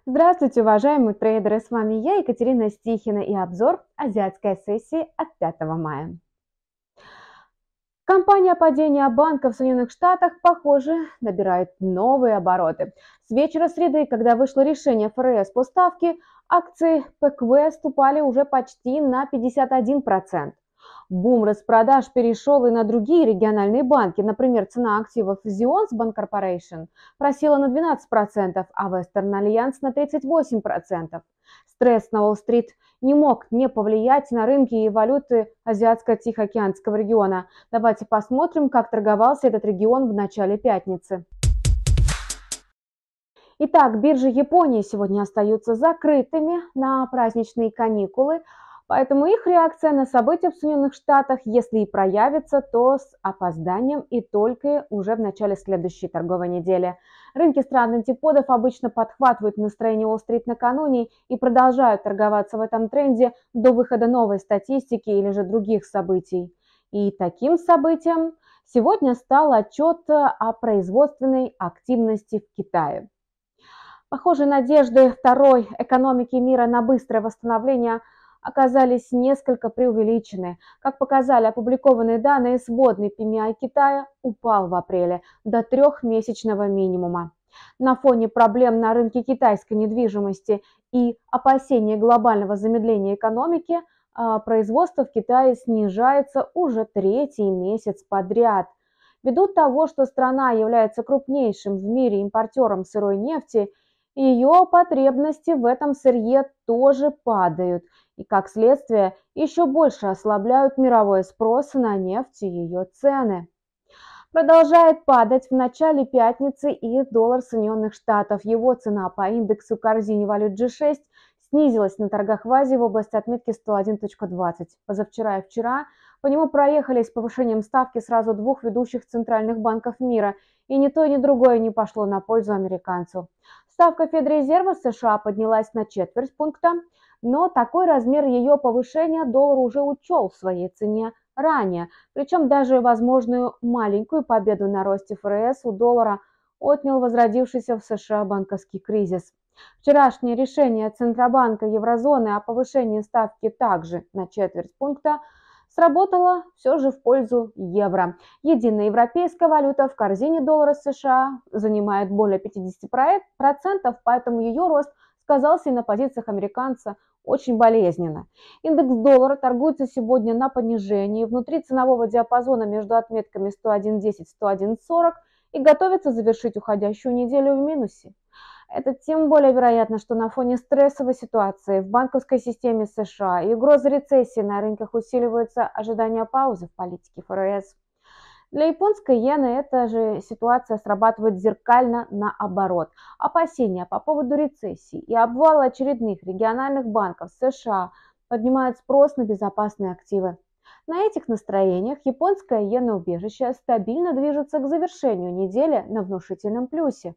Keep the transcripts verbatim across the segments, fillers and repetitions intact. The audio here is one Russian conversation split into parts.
Здравствуйте, уважаемые трейдеры! С вами я, Екатерина Стихина, и обзор азиатской сессии от пятого мая. Кампания падения банков в Соединенных Штатах, похоже, набирает новые обороты. С вечера среды, когда вышло решение эф эр эс по ставке, акции пэ ка вэ уступали уже почти на пятьдесят один процент. Бум распродаж перешел и на другие региональные банки. Например, цена активов Zions Bank Corporation просела на двенадцать процентов, а Western Alliance на тридцать восемь процентов. Стресс на Уолл-стрит не мог не повлиять на рынки и валюты Азиатско-Тихоокеанского региона. Давайте посмотрим, как торговался этот регион в начале пятницы. Итак, биржи Японии сегодня остаются закрытыми на праздничные каникулы, поэтому их реакция на события в Соединенных Штатах, если и проявится, то с опозданием и только уже в начале следующей торговой недели. Рынки стран антиподов обычно подхватывают настроение Уолл-стрит накануне и продолжают торговаться в этом тренде до выхода новой статистики или же других событий. И таким событием сегодня стал отчет о производственной активности в Китае. Похоже, надежды второй экономики мира на быстрое восстановление оказались несколько преувеличены. Как показали опубликованные данные, сводный пи эм ай Китая упал в апреле до трехмесячного минимума. На фоне проблем на рынке китайской недвижимости и опасения глобального замедления экономики, производство в Китае снижается уже третий месяц подряд. Ввиду того, что страна является крупнейшим в мире импортером сырой нефти, ее потребности в этом сырье тоже падают и, как следствие, еще больше ослабляют мировой спрос на нефть и ее цены. Продолжает падать в начале пятницы и доллар Соединенных Штатов. Его цена по индексу корзине валют джи шесть снизилась на торгах в Азии в области отметки сто один целых двадцать сотых. Позавчера и вчера по нему проехали с повышением ставки сразу двух ведущих центральных банков мира, и ни то, ни другое не пошло на пользу американцу. Ставка Федрезерва США поднялась на четверть пункта, но такой размер ее повышения доллар уже учел в своей цене ранее. Причем даже возможную маленькую победу на росте эф эр эс у доллара отнял возродившийся в США банковский кризис. Вчерашнее решение Центробанка еврозоны о повышении ставки также на четверть пункта сработало все же в пользу евро. Единая европейская валюта в корзине доллара США занимает более пятьдесят процентов, поэтому ее рост сказался и на позициях американца очень болезненно. Индекс доллара торгуется сегодня на понижении внутри ценового диапазона между отметками сто один десять - сто один сорок и готовится завершить уходящую неделю в минусе. Это тем более вероятно, что на фоне стрессовой ситуации в банковской системе США и угрозы рецессии на рынках усиливаются ожидания паузы в политике эф эр эс. Для японской иены эта же ситуация срабатывает зеркально наоборот. Опасения по поводу рецессии и обвала очередных региональных банков США поднимают спрос на безопасные активы. На этих настроениях японская иена-убежище стабильно движется к завершению недели на внушительном плюсе.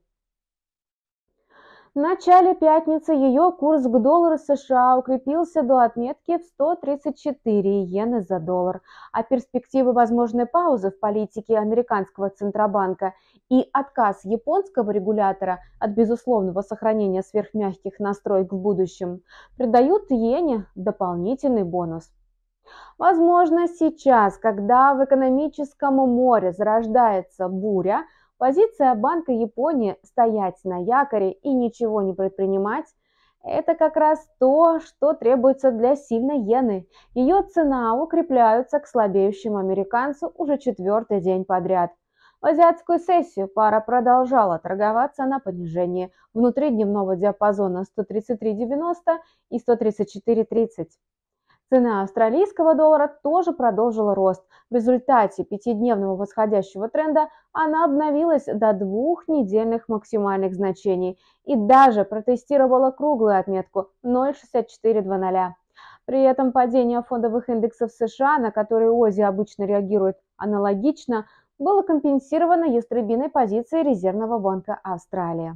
В начале пятницы ее курс к доллару США укрепился до отметки в сто тридцать четыре иены за доллар, а перспективы возможной паузы в политике американского Центробанка и отказ японского регулятора от безусловного сохранения сверхмягких настроек в будущем придают иене дополнительный бонус. Возможно, сейчас, когда в экономическом море зарождается буря, позиция Банка Японии стоять на якоре и ничего не предпринимать – это как раз то, что требуется для сильной иены. Ее цена укрепляется к слабеющему американцу уже четвертый день подряд. В азиатскую сессию пара продолжала торговаться на понижении внутри дневного диапазона сто тридцать три девяносто и сто тридцать четыре тридцать. Цена австралийского доллара тоже продолжила рост. В результате пятидневного восходящего тренда она обновилась до двухнедельных максимальных значений и даже протестировала круглую отметку ноль целых шестьдесят четыре двадцать. При этом падение фондовых индексов США, на которые ОЗИ обычно реагирует аналогично, было компенсировано ястребиной позицией Резервного банка Австралии.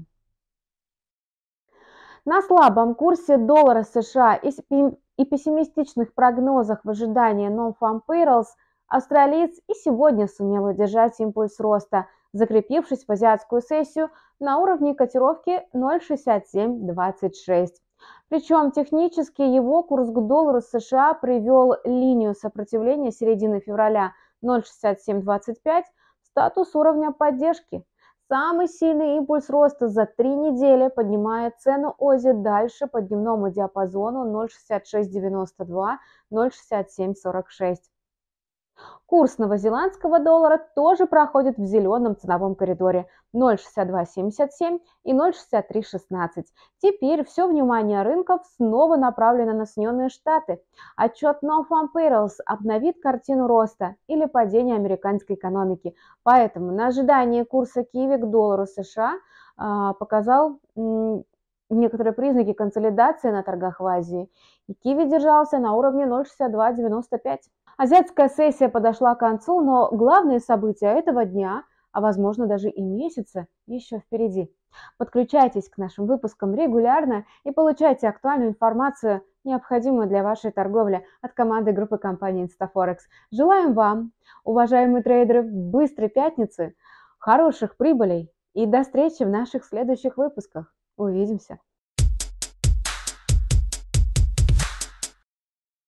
На слабом курсе доллара США и пессимистичных прогнозах в ожидании Non-Farm Payrolls австралиец и сегодня сумел удержать импульс роста, закрепившись в азиатскую сессию на уровне котировки ноль шестьдесят семь двадцать шесть. Причем технически его курс к доллару США привел линию сопротивления середины февраля ноль шестьдесят семь двадцать пять в статус уровня поддержки. Самый сильный импульс роста за три недели поднимает цену ОЗИ дальше по дневному диапазону ноль шестьдесят шесть девяносто два — ноль шестьдесят семь сорок шесть. Курс новозеландского доллара тоже проходит в зеленом ценовом коридоре ноль шестьдесят два семьдесят семь и ноль шестьдесят три шестнадцать. Теперь все внимание рынков снова направлено на Соединенные Штаты. Отчет Non-Farm Payrolls обновит картину роста или падения американской экономики. Поэтому на ожидание курса киви к доллару США э, показал м, некоторые признаки консолидации на торгах в Азии. И киви держался на уровне ноль шестьдесят два девяносто пять. Азиатская сессия подошла к концу, но главные события этого дня, а возможно даже и месяца, еще впереди. Подключайтесь к нашим выпускам регулярно и получайте актуальную информацию, необходимую для вашей торговли от команды группы компании InstaForex. Желаем вам, уважаемые трейдеры, быстрой пятницы, хороших прибылей и до встречи в наших следующих выпусках. Увидимся!